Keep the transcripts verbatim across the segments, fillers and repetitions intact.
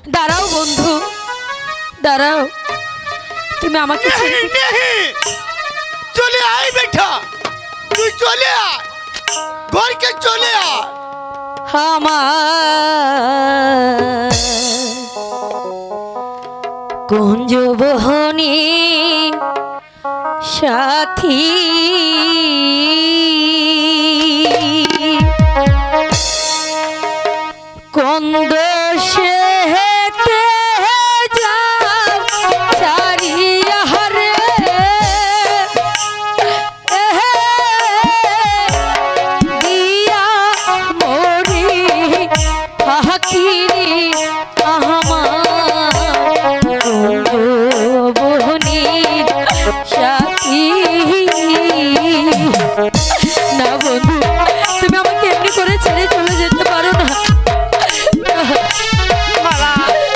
দাঁড়াও বন্ধু, দাঁড়াও। তুমি আমাকে চলে আয় বেটা, তুই চলে আয়, ঘরকে চলে আয়। আমার কুঞ্জ বহনী সাথী কোন দোষে না বন্ধু, তুমি আমাকে এমনি করে ছেড়ে চলে যেতে পারো না। মালা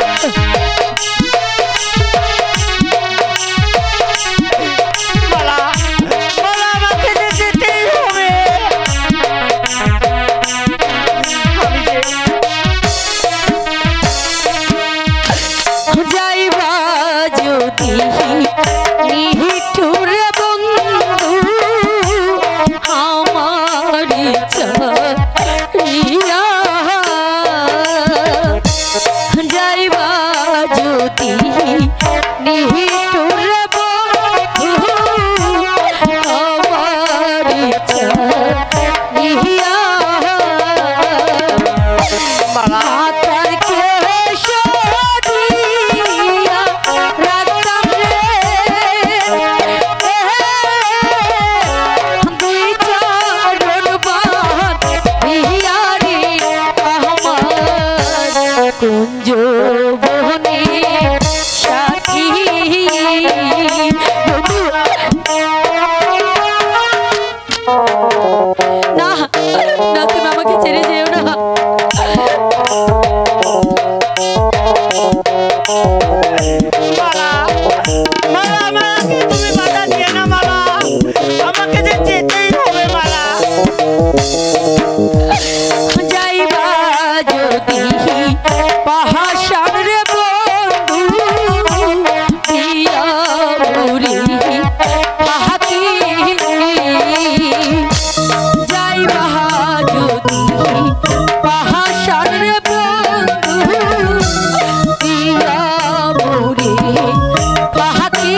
মালা মালা আমাকে যেতেই হবে। যাইবা যদি নিহিঠুরে বন্ধু আমার ইচ্ছা যাইবা যদি নিহিঠুরে বন্ধু আমার ইচ্ছা নিহিয়া মাতার কে কুঞ্জ বহনে সাথী না না, তুমি আমাকে ছেড়ে যেও না। মালা মালা আমাকে তুমি বাধা দিয়ে না মালা, আমাকে যে যেতেই হবে মালা। যাইবা যদি পাহাড় রে বন্ধু দিয়া বুড়ি হাতি যাইবা যদি পাহাড় রে বন্ধু দিয়া বুড়ি হাতি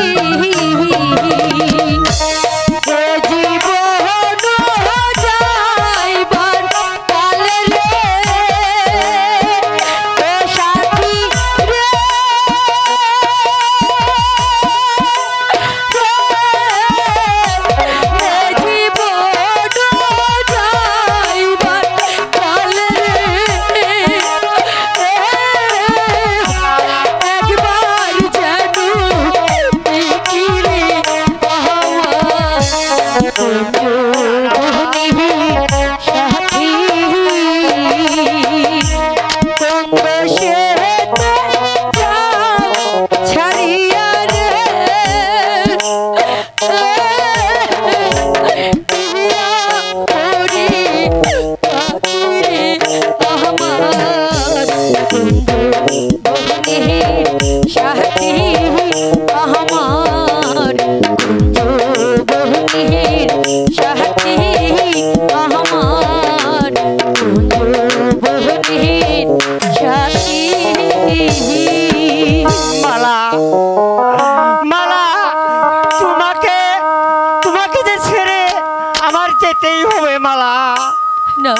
মালা মালা তোমাকে তোমাকে যে ছেড়ে আমার যেতেই হবে মালা। না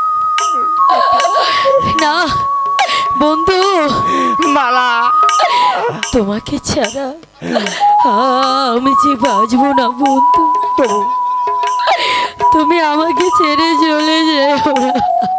না বন্ধু, মালা তোমাকে ছাড়া আমি যে বাঁচবো না বন্ধু। তুমি আমাকে ছেড়ে চলে যেও না।